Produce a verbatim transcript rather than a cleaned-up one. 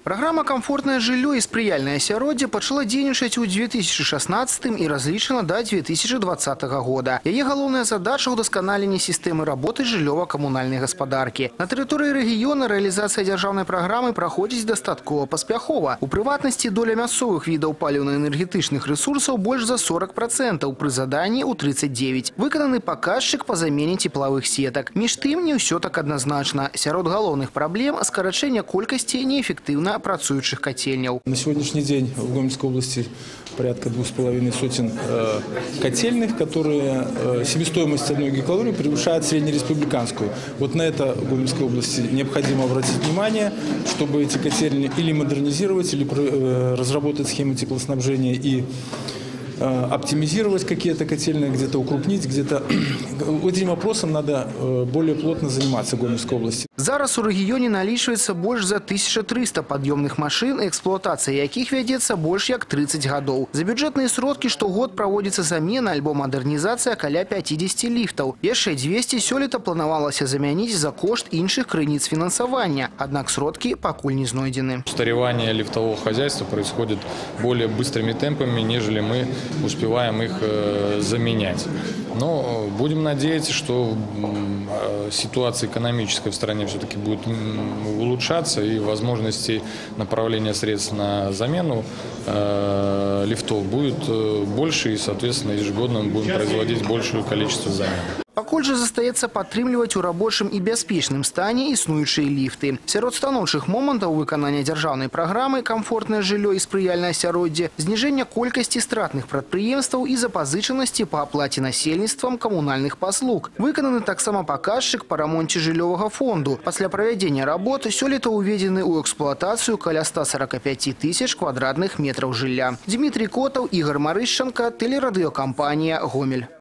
Программа «Комфортное жилье» и «Сприяльное асяроддзе» пачала дзейнічаць у две тысячи шестнадцатом и разлічана до две тысячи двадцатого года. Яе галоўная задача – удосконаление системы работы жыллёва-коммунальной гаспадарки. На территории региона реализация державной программы проходит достатково паспяхова. У прыватнасці доля мясцовых видов паліўна-энергетычных ресурсов больше за сорок процентов, при задании у тридцать девять. Выкананы показчик по замене тепловых сеток. Між тым не ўсё так однозначно. Сярод галоўных проблем – скарачэнне колькасці неэффективно працующих котельняў. На сегодняшний день в Гомельской области порядка двух с половиной сотен э, котельных, которые э, себестоимость одной гигакалории превышает среднереспубликанскую. Вот на это в Гомельской области необходимо обратить внимание, чтобы эти котельни или модернизировать, или э, разработать схемы теплоснабжения и э, оптимизировать какие-то котельные, где-то укрупнить, где-то этим вопросом надо э, более плотно заниматься в Гомельской области. Зараз у регионе налічваецца больше за тысяча триста подъемных машин, эксплуатация яких вядзецца больше як тридцать годов. За бюджетные сродки штогод проводится замена альбо модернизация каля пятидесяти лифтов. Яшчэ двести сёлета планавалася заменить за кошт іншых крыніц финансования. Однако сродки пакуль не знойдены. Устаревание лифтового хозяйства происходит более быстрыми темпами, нежели мы успеваем их э, заменять. Но будем надеяться, что э, ситуация экономическая в стране все-таки будет улучшаться, и возможностей направления средств на замену э, лифтов будет э, больше, и, соответственно, ежегодно мы будем производить большее количество замен. Пакуль же застаецца падтрымліваць у рабочым і бяспечным стане існуючыя ліфты. Сярод станоўчых момантаў выканання дзяржаўнай праграмы «Комфортное жилье» и «Сприяльное асяроддзе» знижение колькасці стратных прадпрыемстваў і запазычанасці па аплаце насельніцтвам камунальных паслуг. Выкананы таксама паказчык па рамонце жыллёвага фонду. Пасля правядзення работ сёлета уведзены ў эксплуатацыю каля ста сорока пяти тысяч квадратных метров жылля. Дмитрий Котов, Игорь Марышченко, телерадиокомпания «Гомель».